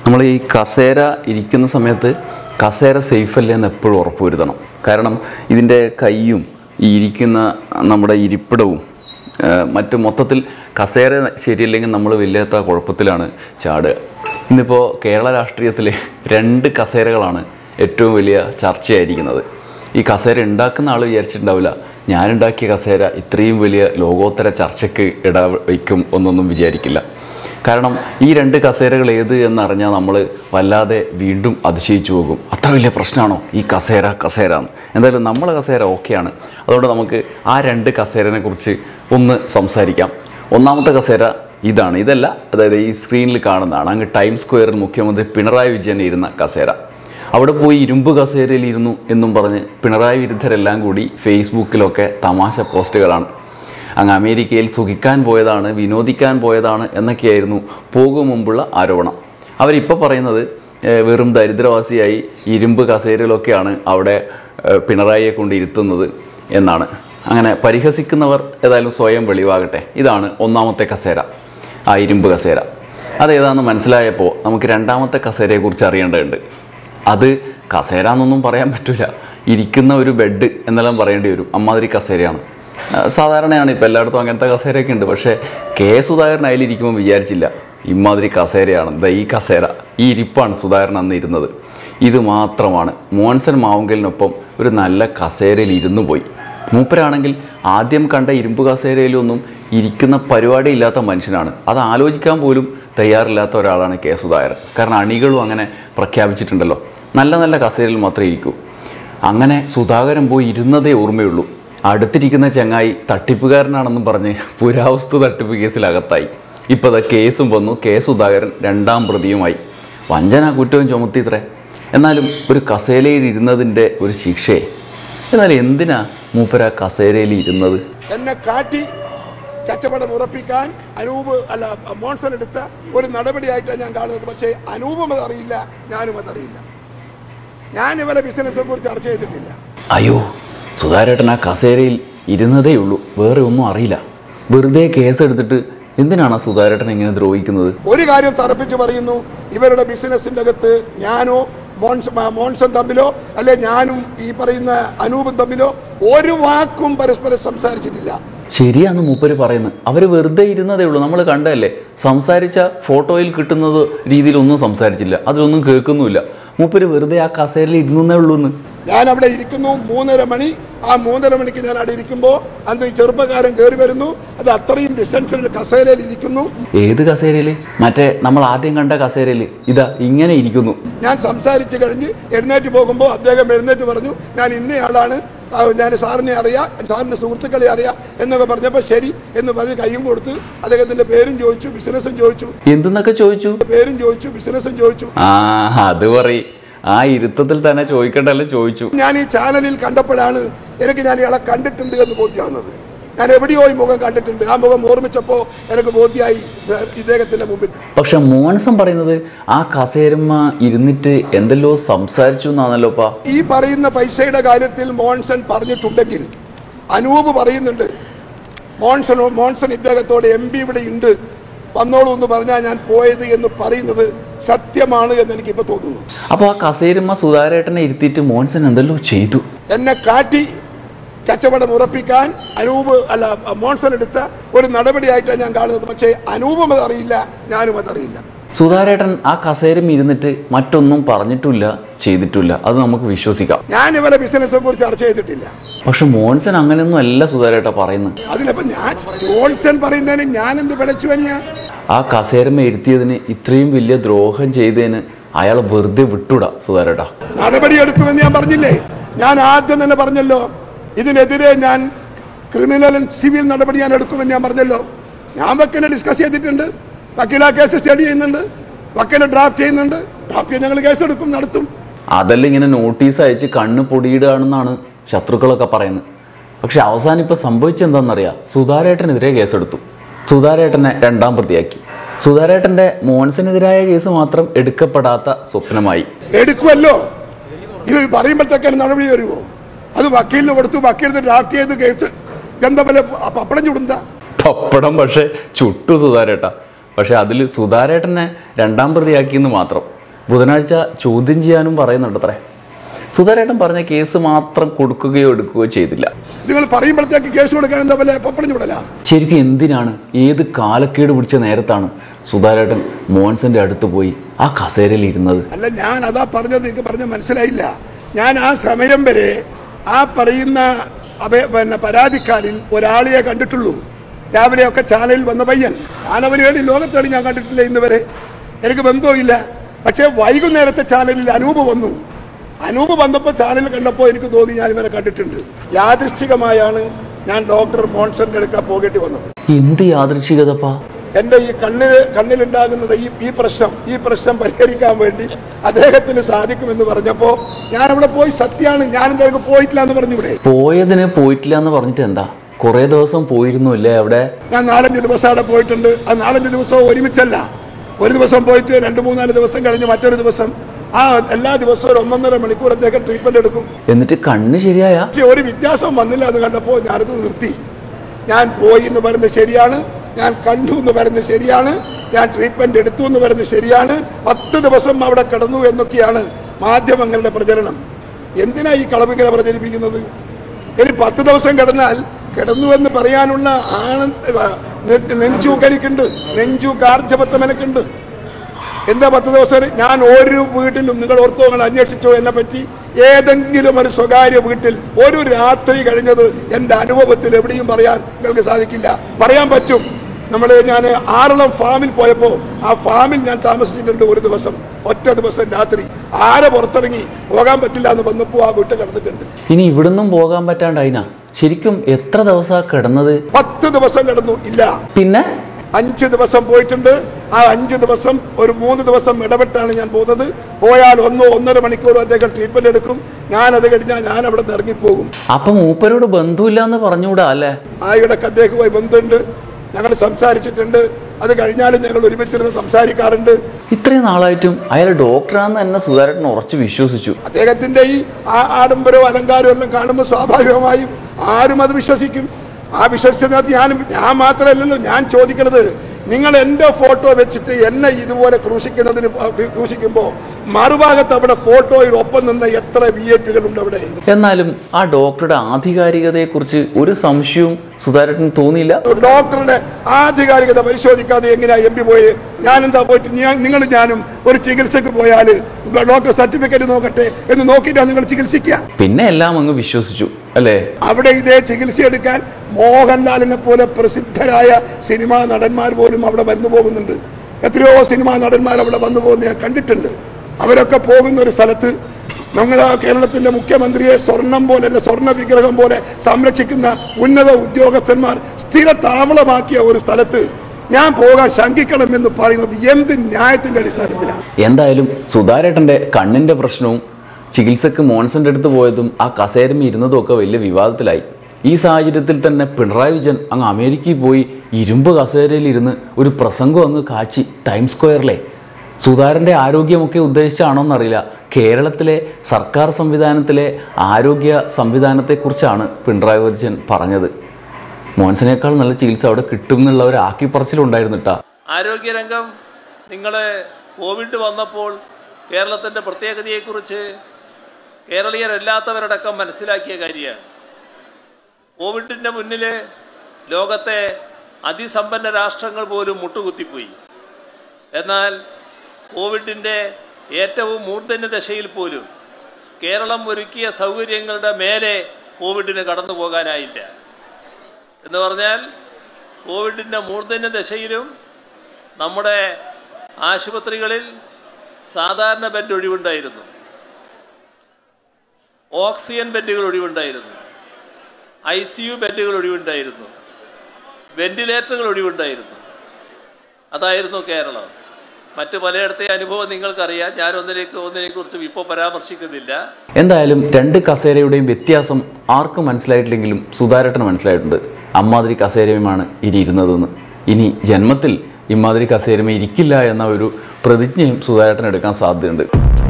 നമ്മൾ ഈ കസേര ഇരിക്കുന്ന സമയത്ത് കസേര സേഫ് അല്ലേ എന്ന് എപ്പോഴും ഉറപ്പുവരുത്തണം. കാരണം ഇതിൻ്റെ കൈയും ഈ ഇരിക്കുന്ന നമ്മുടെ ഇരിപ്പിടവും മറ്റു മൊത്തത്തിൽ കസേര ശരിയല്ലെങ്കിൽ നമ്മൾ വലിയ കുഴപ്പത്തിലാണ് ചാടുക. ഇന്നിപ്പോൾ കേരള രാഷ്ട്രീയത്തിൽ 2 കസേരകളാണ് ഏറ്റവും വലിയ ചർച്ചയായിരിക്കുന്നത്. ഈ കസേര ഉണ്ടാക്കുന്ന ആൾ വിചാരിച്ചിട്ടുണ്ടാവില്ല ഞാനുണ്ടാക്കിയ കസേര ഇത്രയും വലിയ ലോകോത്തര ചർച്ചയ്ക്ക് ഇടവയ്ക്കും എന്നൊന്നും വിചാരിക്കില്ല. കാരണം ഈ 2 കസേരകൾ ഏത് എന്നറിഞ്ഞാൽ നമ്മൾ വല്ലാതെ വീണ്ടും അതിശയിച്ചു പോകും. അത്ര വലിയ പ്രശ്നമാണോ ഈ കസേര എന്ന്? എന്തായാലും നമ്മളെ കസേര ഓക്കെയാണ്. അതുകൊണ്ട് നമുക്ക് ആ 2 കസേരനെ കുറിച്ച് ഒന്ന് സംസാരിക്കാം. ഒന്നാമത്തെ കസേര ഇതാണ്. ഇതല്ല, അതായത് ഈ സ്ക്രീനിൽ കാണുന്നതാണ്. അങ്ങ് ടൈം സ്ക്വയറിൽ മുഖ്യമന്ത്രി പിണറായി വിജയൻ ഇരുന്ന കസേര. അവിടെ പോയി ഇരുമ്പ് കസേരയിൽ ഇരുന്നു എന്നും പറഞ്ഞ് പിണറായി വിരുദ്ധരെല്ലാം കൂടി ഫേസ്ബുക്കിലൊക്കെ തമാശ പോസ്റ്റുകളാണ്. അങ്ങ് അമേരിക്കയിൽ സുഖിക്കാൻ പോയതാണ്, വിനോദിക്കാൻ പോയതാണ് എന്നൊക്കെയായിരുന്നു പോകും മുമ്പുള്ള ആരോപണം. അവരിപ്പോൾ പറയുന്നത് വെറും ദരിദ്രവാസിയായി ഇരുമ്പ് കസേരയിലൊക്കെയാണ് അവിടെ പിണറായിയെ കൊണ്ട് ഇരുത്തുന്നത് എന്നാണ്. അങ്ങനെ പരിഹസിക്കുന്നവർ ഏതായാലും സ്വയം വെളിവാകട്ടെ. ഇതാണ് ഒന്നാമത്തെ കസേര, ആ ഇരുമ്പ് കസേര. അതേതാണെന്ന് മനസ്സിലായപ്പോൾ നമുക്ക് രണ്ടാമത്തെ കസേരയെക്കുറിച്ച് അറിയേണ്ടതുണ്ട്. അത് കസേര എന്നൊന്നും പറയാൻ പറ്റില്ല, ഇരിക്കുന്ന ഒരു ബെഡ് എന്നെല്ലാം പറയേണ്ടി വരും. അമ്മാതിരി കസേരയാണ്. സാധാരണയാണ്, ഇപ്പോൾ എല്ലായിടത്തും അങ്ങനത്തെ കസേരയൊക്കെ ഉണ്ട്. പക്ഷേ സുധാകരൻ അതിലിരിക്കുമ്പോൾ വിചാരിച്ചില്ല ഇമ്മാതിരി കസേരയാണ്. ഈ കസേര, ഈ ഇരിപ്പാണ് സുധാകരൻ അന്ന് ഇരുന്നത്. ഇത് മാത്രമാണ്. മോൻസൺ മാവുങ്കലിനൊപ്പം ഒരു നല്ല കസേരയിൽ ഇരുന്നു പോയി. മൂപ്പരാണെങ്കിൽ ആദ്യം കണ്ട ഇരുമ്പ് കസേരയിലൊന്നും ഇരിക്കുന്ന പരിപാടി ഇല്ലാത്ത മനുഷ്യനാണ്. അത് ആലോചിക്കാൻ പോലും തയ്യാറില്ലാത്ത ഒരാളാണ് സുധാകരൻ. കാരണം അണികളും അങ്ങനെ പ്രഖ്യാപിച്ചിട്ടുണ്ടല്ലോ, നല്ല നല്ല കസേരയിൽ മാത്രമേ ഇരിക്കൂ. അങ്ങനെ സുധാകരൻ പോയി ഇരുന്നതേ ഓർമ്മയുള്ളൂ. അടുത്തിരിക്കുന്ന ചങ്ങായി തട്ടിപ്പുകാരനാണെന്നും പറഞ്ഞ് പുരാവസ്തു തട്ടിപ്പ് കേസിലകത്തായി. ഇപ്പോൾ കേസും വന്നു. സുധാകരൻ 2ാം പ്രതിയുമായി. വഞ്ചന കുറ്റവും ചുമത്തിത്രേ. എന്നാലും ഒരു കസേരയിൽ ഇരുന്നതിൻ്റെ ഒരു ശിക്ഷയെ. എന്നാലും എന്തിനാ മൂപ്പര കസേരയിൽ ഇരുന്നത്? എന്നെ കാട്ടി കച്ചവടം ഉറപ്പിക്കാൻ മോൺസൺ എടുത്ത ഒരു നടപടിയായിട്ടാണ് ഞാൻ കാണുന്നത്. പക്ഷേ അനൂപും അതറിയില്ല, ഞാനും അതറിയില്ല. ഞാൻ ഇവരെ ബിസിനസ്സിനെ കുറിച്ച് ചർച്ച ചെയ്തിട്ടില്ല. അയ്യോ, സുധാരേട്ടൻ ആ കസേരയിൽ ഇരുന്നതേ ഉള്ളൂ, വേറെ ഒന്നും അറിയില്ല. വെറുതെ കേസെടുത്തിട്ട് എന്തിനാണ് സുധാരേട്ടൻ ഇങ്ങനെ ദ്രോഹിക്കുന്നത്? ഒരു കാര്യം തറപ്പിച്ച് പറയുന്നു, ഇവരുടെ ബിസിനസിന്റെ അകത്ത് ഞാനോ മോൺസൺ തമ്മിലോ അല്ലെ ഞാനും ഈ പറയുന്ന അനൂപും തമ്മിലോ ഒരു വാക്കും പരസ്പരം സംസാരിച്ചിട്ടില്ല. ശരിയാന്ന് മൂപ്പര് പറയുന്നത്. അവർ വെറുതെ ഇരുന്നതേ ഉള്ളൂ, നമ്മൾ കണ്ടതല്ലേ. സംസാരിച്ച ഫോട്ടോയിൽ കിട്ടുന്നത് രീതിയിലൊന്നും സംസാരിച്ചില്ല, അതിലൊന്നും കേൾക്കുന്നുമില്ല. മൂപ്പര് വെറുതെ ആ കസേരയിൽ ഇരുന്നേ ഉള്ളൂ എന്ന്. ഞാൻ അവിടെ ഇരിക്കുന്നു 3:30 മണി. ആ 3:30 മണിക്ക് ഞാൻ അവിടെ ഇരിക്കുമ്പോൾ അന്ന് ഈ ചെറുപ്പക്കാരൻ കയറി വരുന്നു. അത് അത്രയും ഡിസ്റ്റൻസിൽ കസേരയിൽ ഇരിക്കുന്നു. ഏത് കസേരയില്? മറ്റേ നമ്മൾ ആദ്യം കണ്ട കസേരയില് ഇതാ ഇങ്ങനെ ഇരിക്കുന്നു. ഞാൻ സംസാരിച്ച് കഴിഞ്ഞ് എഴുന്നേറ്റ് പോകുമ്പോൾ അദ്ദേഹം എഴുന്നേറ്റ് പറഞ്ഞു, ഞാൻ ഇന്നയാളാണ്, ഞാൻ സാറിനെ അറിയാം, സാറിന്റെ സുഹൃത്തുക്കളെ അറിയാം എന്നൊക്കെ പറഞ്ഞപ്പോൾ ശരി എന്ന് പറഞ്ഞ് കൈയും കൊടുത്ത് അദ്ദേഹത്തിന്റെ പേരും ചോദിച്ചു, ബിസിനസ്സും ചോദിച്ചു. എന്തെന്നൊക്കെ ചോദിച്ചു? പേരും ചോദിച്ചു, ബിസിനസ്സും ചോദിച്ചു. അത് പറയും. ആ ഇരുത്തത്തിൽ തന്നെ ചോദിക്കണ്ടല്ലോ ചോദിച്ചു. ഞാൻ ഈ ചാനലിൽ കണ്ടപ്പോഴാണ് ഞാൻ ഇയാളെ കണ്ടിട്ടുണ്ട് എന്ന് ബോധ്യമാകുന്നത്. ഞാൻ എവിടെയോ ഈ മുഖം കണ്ടിട്ടുണ്ട്. ആ മുഖം ഓർമ്മിച്ചപ്പോൾ എനിക്ക് ബോധ്യമായി ഇദ്ദേഹത്തിന്റെ മുമ്പിൽ. പക്ഷെ മോൻസൺ പറയുന്നത് ആ കസേരമ്മ ഇരുന്നിട്ട് എന്തെല്ലോ സംസാരിച്ചു എന്നാണല്ലോപ്പാ. ഈ പറയുന്ന പൈസയുടെ കാര്യത്തിൽ മോൻസൺ പറഞ്ഞിട്ടുണ്ടെങ്കിൽ അനൂപ് പറയുന്നുണ്ട് മോൻസൺ ഇദ്ദേഹത്തോട് MP ഇവിടെ ഉണ്ട്, വന്നോളൂ എന്ന് പറഞ്ഞാൽ ഞാൻ പോയത് എന്ന് പറയുന്നത് സത്യമാണ് എന്ന് എനിക്കിപ്പോ തോന്നുന്നു. അപ്പൊ ആ കസേരമ്മ സുധാരേട്ടനെ ഇരുത്തിയിട്ട് മോൻസൺ എന്തെല്ലോ ചെയ്തു. എന്നെ കാട്ടി കച്ചവടം ഉറപ്പിക്കാൻ മോൺസൺ എടുത്ത ഒരു നടപടിയായിട്ടാണ് ഞാൻ കാണുന്നത്. പക്ഷേ അനൂപും അതറിയില്ല, ഞാനും അതറിയില്ല. സുധാരേട്ടൻ ആ കസേരം ഇരുന്നിട്ട് മറ്റൊന്നും പറഞ്ഞിട്ടില്ല, ചെയ്തിട്ടില്ല. അത് നമുക്ക് വിശ്വസിക്കാം. ഞാൻ ഇവരെ ബിസിനസ്സിനെ കുറിച്ച് ചർച്ച ചെയ്തിട്ടില്ല. പക്ഷെ മോൻസൺ അങ്ങനെയൊന്നും അല്ല സുധാരേട്ട പറയുന്നത്. അതിനപ്പം ഞാൻ മോൺസൺ പറയുന്നതിന് ഞാൻ എന്ത് പിഴച്ചു പനിയാ? ആ കസേരമ്മ ഇരുത്തിയതിന് ഇത്രയും വലിയ ദ്രോഹം ചെയ്തതിന് അയാൾ വെറുതെ വിട്ടൂടാ സുധാരേട്ട. നടപടി എടുക്കുമെന്ന് ഞാൻ പറഞ്ഞില്ലേ? ഞാൻ ആദ്യം തന്നെ പറഞ്ഞല്ലോ, ഇതിനെതിരെ ഞാൻ ക്രിമിനൽ ആൻഡ് സിവിൽ നടപടി ഞാൻ എടുക്കുമെന്ന് ഞാൻ പറഞ്ഞല്ലോ. ഞാൻ വക്കീലെ ഡിസ്കസ് ചെയ്തിട്ടുണ്ട്, വക്കീൽ ആ കേസ് സ്റ്റഡി ചെയ്യുന്നുണ്ട്, വക്കീൽ ഡ്രാഫ്റ്റ് ചെയ്യുന്നുണ്ട്. ഡ്രാഫ്റ്റ് ചെയ്ത് ഞങ്ങൾ കേസ് എടുക്കും, നടത്തും. അതെല്ലാം ഇങ്ങനെ നോട്ടീസ് അയച്ച് കണ്ണ് പൊടിയിടുകയാണെന്നാണ് ശത്രുക്കളൊക്കെ പറയുന്നത്. പക്ഷെ അവസാനം ഇപ്പം സംഭവിച്ചെന്താണെന്നറിയാം. സുധാരേട്ടനെതിരെ കേസെടുത്തു, സുധാരേട്ടനെ 2ാം പ്രതിയാക്കി. സുധാരേട്ടന്റെ മോൻസനെതിരായ കേസ് മാത്രം എടുക്കപ്പെടാത്ത സ്വപ്നമായി. എടുക്കുമല്ലോ, ഇത് പറയുമ്പോഴത്തേക്കാണ് നടപടി വരുമോ? അത് വക്കീലിന് കൊടുത്തു, വക്കീലിന് ഡ്രാഫ്റ്റ് ചെയ്ത് കേസ് എന്താ പോലെ പപ്പടം ചുടുന്ന പപ്പടം പക്ഷെ ചുട്ടു സുധാരേട്ട. പക്ഷെ അതിൽ സുധാരേട്ടനെ 2ാം പ്രതിയാക്കിയെന്ന് മാത്രം. ബുധനാഴ്ച ചോദ്യം ചെയ്യാനും പറയുന്നുണ്ട് അത്രേ. സുധാരേട്ടൻ പറഞ്ഞ കേസ് മാത്രം കൊടുക്കുകയോ എടുക്കുകയോ ചെയ്തില്ല. നിങ്ങൾ പറയുമ്പോഴത്തേക്ക് കേസ് കൊടുക്കാൻ എന്താ പോലെ പപ്പടഞ്ഞു വിടല. ശരിക്കും എന്തിനാണ്, ഏത് കാലക്കേട് പിടിച്ച നേരത്താണ് സുധാരേട്ടൻ മോൻസന്റെ അടുത്ത് പോയി ആ കസേരയിൽ ഇരുന്നത്? അല്ല, ഞാൻ അതാ പറഞ്ഞത്, നിങ്ങൾക്ക് പറഞ്ഞ മനസ്സിലായില്ല. ഞാൻ ആ സമയം വരെ ആ പറയുന്ന പരാതിക്കാരിൽ ഒരാളെയെ കണ്ടിട്ടുള്ളൂ. രാവിലെയൊക്കെ ചാനലിൽ വന്ന പയ്യൻ. ഞാൻ വേണ്ടി ലോകത്തേടി ഞാൻ കണ്ടിട്ടില്ല ഇന്ന് വരെ, എനിക്ക് ബന്ധവുമില്ല. പക്ഷേ വൈകുന്നേരത്തെ ചാനലിൽ അനൂപ് വന്നു. അനൂപ് വന്നപ്പോൾ ചാനൽ കണ്ടപ്പോൾ എനിക്ക് തോന്നി ഞാൻ ഇവരെ കണ്ടിട്ടുണ്ട്. യാദൃശ്ചികമായാണ് ഞാൻ ഡോക്ടർ മോൺസന്റെ അടുക്ക പോകേണ്ടി വന്നത്. എന്ത് യാദൃശ്ചികതപ്പാ? എൻ്റെ ഈ കണ്ണിലുണ്ടാകുന്നത് ഈ പ്രശ്നം പരിഹരിക്കാൻ വേണ്ടി അദ്ദേഹത്തിന് സാധിക്കുമെന്ന് പറഞ്ഞപ്പോൾ ഞാൻ അവിടെ പോയി. സത്യമാണ്, ഞാൻ എന്തായാലും പോയിട്ടില്ല എന്ന് പറഞ്ഞു. ഇവിടെ പോയതിന് പോയിട്ടില്ല എന്ന് പറഞ്ഞിട്ട് എന്താ? കുറെ ദിവസം പോയിരുന്നു അല്ലേ അവിടെ? ഞാൻ 4-5 ദിവസം അവിടെ പോയിട്ടുണ്ട്. ആ 4-5 ദിവസവും ഒരുമിച്ചല്ല. ഒരു ദിവസം പോയിട്ട് 2-3-4 ദിവസം കഴിഞ്ഞ് മറ്റൊരു ദിവസം, ആ എല്ലാ ദിവസവും 1.5 മണിക്കൂറത്തേക്ക് ട്രീറ്റ്മെന്റ് എടുക്കും. എന്നിട്ട് കണ്ണ് ശരിയായ? ഒരു വ്യത്യാസം വന്നില്ല എന്ന് കണ്ടപ്പോൾ ഞാനത് നിർത്തി. ഞാൻ പോയി എന്ന് പറയുന്നത് ശരിയാണ്, ഞാൻ കണ്ടു എന്ന് പറയുന്നത് ശരിയാണ്, ഞാൻ ട്രീറ്റ്മെന്റ് എടുത്തു എന്ന് പറയുന്നത് ശരിയാണ്. 10 ദിവസം അവിടെ കിടന്നു എന്നൊക്കെയാണ് മാധ്യമങ്ങളുടെ പ്രചരണം. എന്തിനാ ഈ കളവികല പ്രചരിപ്പിക്കുന്നത്? ഇനി 10 ദിവസം കിടന്നു എന്ന് പറയാനുള്ള നെഞ്ചൂക്കരിക്കുണ്ട്, നെഞ്ചൂക്കാർജപത്വം എനിക്കുണ്ട്. എന്താ 10 ദിവസം? ഞാൻ ഒരു വീട്ടിലും, നിങ്ങൾ ഓർത്തോ, നിങ്ങൾ അന്വേഷിച്ചോ എന്നെ പറ്റി, ഏതെങ്കിലും ഒരു സ്വകാര്യ വീട്ടിൽ ഒരു രാത്രി കഴിഞ്ഞത് എൻ്റെ അനുഭവത്തിൽ എവിടെയും പറയാൻ നിങ്ങൾക്ക് സാധിക്കില്ല. പറയാൻ പറ്റും. ഞാൻ ആറളം ഫാമിൽ പോയപ്പോൾ ആ ഫാമിൽ ഞാൻ താമസിച്ചിട്ടുണ്ട് ഒരു ദിവസം, ഒറ്റ ദിവസം രാത്രി. ആരെ പുറത്തിറങ്ങി പോകാൻ പറ്റില്ല എന്ന് വന്നപ്പോൾ ആ വീട്ടിൽ കിടന്നിട്ടുണ്ട്. ഇനി ഇവിടുന്നും പോകാൻ പറ്റാണ്ടായിനാ? ശരിക്കും എത്ര ദിവസമാണ് കിടന്നത്? 10 ദിവസം കിടന്നു. ഇല്ല, പിന്നെ 5 ദിവസം പോയിട്ടുണ്ട്. ആ 5 ദിവസം ഒരു 3 ദിവസം ഇടപെട്ടാണ് ഞാൻ പോകുന്നത്. പോയാൽ 1-1.5 മണിക്കൂർ അദ്ദേഹം ട്രീറ്റ്മെന്റ് എടുക്കും. ഞാൻ അത് കഴിഞ്ഞാൽ ഞാൻ അവിടെ നിന്ന് ഇറങ്ങിപ്പോകും. അപ്പൊ മൂപ്പരോട് ബന്ധമില്ല എന്ന് പറഞ്ഞുകൂടാ അല്ലേ? ആയിടക്ക് അദ്ദേഹവുമായി ബന്ധമുണ്ട്, ഞങ്ങൾ സംസാരിച്ചിട്ടുണ്ട്. അത് കഴിഞ്ഞാലും ഞങ്ങൾ ഒരുമിച്ചിരുന്ന് സംസാരിക്കാറുണ്ട്. ഇത്രയും നാളായിട്ടും അയാൾ ഡോക്ടറാന്ന് തന്നെ സുധാരേട്ടൻ ഉറച്ചു വിശ്വസിച്ചു. അദ്ദേഹത്തിന്റെ ഈ ആഡംബരവും അലങ്കാരവും എല്ലാം കാണുമ്പോൾ സ്വാഭാവികമായും ആരും അത് വിശ്വസിക്കും. ആ വിശ്വസിച്ചതിനകത്ത് ഞാൻ മാത്രമല്ലല്ലോ. ഞാൻ ചോദിക്കുന്നത്, നിങ്ങൾ എൻ്റെ ഫോട്ടോ വെച്ചിട്ട് എന്നെ ഇതുപോലെ ക്രൂശിക്കുമ്പോൾ മറുഭാഗത്ത് അവിടെ ഫോട്ടോയിൽ ഒപ്പം നിന്ന് എത്ര VIP ഉണ്ട് അവിടെ. എന്നാലും ആ ഡോക്ടറുടെ ആധികാരികതയെ കുറിച്ച് ഒരു സംശയവും സുധാരേട്ടന് തോന്നിയില്ല. ഡോക്ടറുടെ ആധികാരികത പരിശോധിക്കാതെ എങ്ങനെയാ MP പോയി? ഞാനെന്താ പോയിട്ട് ഞാനും ഒരു ചികിത്സക്ക് പോയാൽ ഡോക്ടർ സർട്ടിഫിക്കറ്റ് നോക്കട്ടെ എന്ന് നോക്കിയിട്ടാണ് നിങ്ങൾ ചികിത്സിക്കുക. പിന്നെ എല്ലാം അങ്ങ് വിശ്വസിച്ചു അല്ലേ? അവിടെ ഇതേ ചികിത്സ എടുക്കാൻ മോഹൻലാലിനെ പോലെ പ്രസിദ്ധരായ സിനിമാ നടന്മാർ പോലും അവിടെ വന്നു പോകുന്നുണ്ട്. എത്രയോ സിനിമാ നടന്മാർ അവിടെ വന്നു പോകുന്ന ഞാൻ കണ്ടിട്ടുണ്ട്. അവരൊക്കെ പോകുന്ന ഒരു സ്ഥലത്ത് നമ്മളെ കേരളത്തിന്റെ മുഖ്യമന്ത്രിയെ സ്വർണം പോലെ, സ്വർണ്ണ വിഗ്രഹം പോലെ സംരക്ഷിക്കുന്ന ഉന്നത ഉദ്യോഗസ്ഥന്മാർ സ്ഥിര താവളമാക്കിയ ഒരു സ്ഥലത്ത് ഞാൻ പോകാൻ ശങ്കിക്കണമെന്ന് പറയുന്നത് എന്ത് ന്യായത്തിന്റെ അടിസ്ഥാനത്തിലാണ്? എന്തായാലും സുധാരേട്ടന്റെ കണ്ണിന്റെ പ്രശ്നവും ചികിത്സക്ക് മോൻസന്റെ അടുത്ത് പോയതും ആ കസേരമ ഇരുന്നതും ഒക്കെ വലിയ വിവാദത്തിലായി. ഈ സാഹചര്യത്തിൽ തന്നെ പിണറായി വിജയൻ അങ്ങ് അമേരിക്കയിൽ പോയി ഇരുമ്പ് കസേരയിൽ ഇരുന്ന് ഒരു പ്രസംഗം അങ്ങ് കാച്ചി ടൈംസ് സ്ക്വയറിലെ. സുധാരൻ്റെ ആരോഗ്യമൊക്കെ ഉദ്ദേശിച്ചാണോന്നറിയില്ല, കേരളത്തിലെ സർക്കാർ സംവിധാനത്തിലെ ആരോഗ്യ സംവിധാനത്തെക്കുറിച്ചാണ് പിണറായി വിജയൻ പറഞ്ഞത്. മോൻസനേക്കാൾ നല്ല ചികിത്സ അവിടെ കിട്ടും എന്നുള്ള ഒരു ആക്കിപ്പറച്ചിലുണ്ടായിരുന്നിട്ടാ. ആരോഗ്യരംഗം നിങ്ങൾ കോവിഡ് വന്നപ്പോൾ കേരളത്തിൻ്റെ പ്രത്യേകതയെക്കുറിച്ച് കേരളീയരല്ലാത്തവരടക്കം മനസ്സിലാക്കിയ കാര്യമാണ്. കോവിഡിൻ്റെ മുന്നിൽ ലോകത്തെ അതിസമ്പന്ന രാഷ്ട്രങ്ങൾ പോലും മുട്ടുകുത്തിപ്പോയി. എന്നാൽ കോവിഡിൻ്റെ ഏറ്റവും മൂർധന്യ ദശയിൽ പോലും കേരളം ഒരുക്കിയ സൗകര്യങ്ങളുടെ മേലെ കോവിഡിന് കടന്നു പോകാനായില്ല. എന്ന് പറഞ്ഞാൽ കോവിഡിൻ്റെ മൂർധന്യ ദശയിലും നമ്മുടെ ആശുപത്രികളിൽ സാധാരണ ബെഡ് ഒഴിവുണ്ടായിരുന്നു, ഓക്സിജൻ ബെഡുകൾ ഒഴിവുണ്ടായിരുന്നു, ICU ബെഡുകൾ ഒഴിവുണ്ടായിരുന്നു, വെന്റിലേറ്ററുകൾ ഒഴിവുണ്ടായിരുന്നു. അതായിരുന്നു കേരളം. മറ്റു പലയിടത്തെ അനുഭവം നിങ്ങൾക്കറിയാം. ഞാൻ ഒന്നിനെക്കുറിച്ചും ഇപ്പോൾ പരാമർശിക്കുന്നില്ല. എന്തായാലും രണ്ട് കസേരയുടെയും വ്യത്യാസം ആർക്കും മനസ്സിലായിട്ടില്ലെങ്കിലും സുധാരേട്ടന് മനസ്സിലായിട്ടുണ്ട്. അമ്മാതിരി കസേരയുമാണ് ഇനി ഇരുന്നതെന്ന്. ഇനി ജന്മത്തിൽ ഇമാതിരി കസേരമേ ഇരിക്കില്ല എന്ന ഒരു പ്രതിജ്ഞയും സുധാരേട്ടൻ എടുക്കാൻ സാധ്യതയുണ്ട്.